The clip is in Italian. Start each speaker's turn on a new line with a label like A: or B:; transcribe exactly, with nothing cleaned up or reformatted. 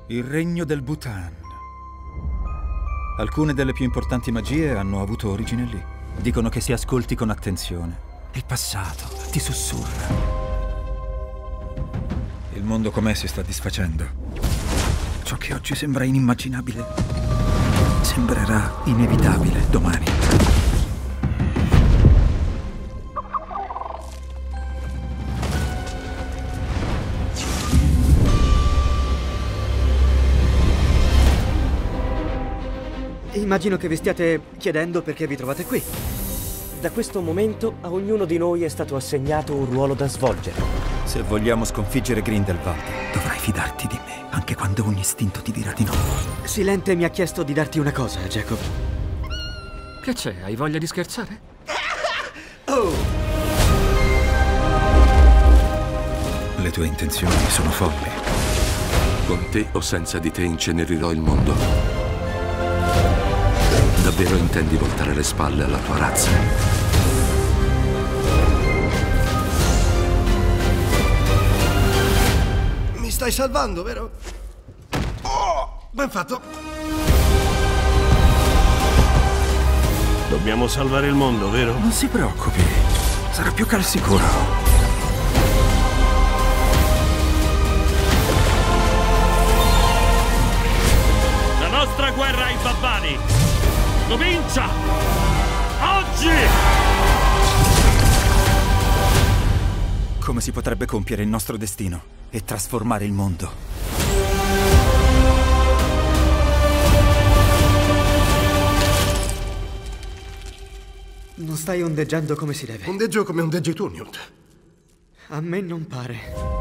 A: Il regno del Bhutan. Alcune delle più importanti magie hanno avuto origine lì. Dicono che se ascolti con attenzione, il passato ti sussurra. Il mondo com'è si sta disfacendo. Ciò che oggi sembra inimmaginabile sembrerà inevitabile domani.
B: Immagino che vi stiate chiedendo perché vi trovate qui.
C: Da questo momento a ognuno di noi è stato assegnato un ruolo da svolgere.
A: Se vogliamo sconfiggere Grindelwald, dovrai fidarti di me, anche quando ogni istinto ti dirà di no.
B: Silente mi ha chiesto di darti una cosa, Jacob.
D: Che c'è? Hai voglia di scherzare?
B: Oh!
A: Le tue intenzioni sono folli.
E: Con te o senza di te incenerirò il mondo. Davvero intendi voltare le spalle alla tua razza?
F: Mi stai salvando, vero? Oh, ben fatto.
G: Dobbiamo salvare il mondo, vero?
A: Non si preoccupi, sarà più che al sicuro.
G: La nostra guerra ai babbani comincia oggi!
A: Come si potrebbe compiere il nostro destino e trasformare il mondo?
B: Non stai ondeggiando come si deve.
F: Ondeggio come ondeggi tu, Newt.
B: A me non pare.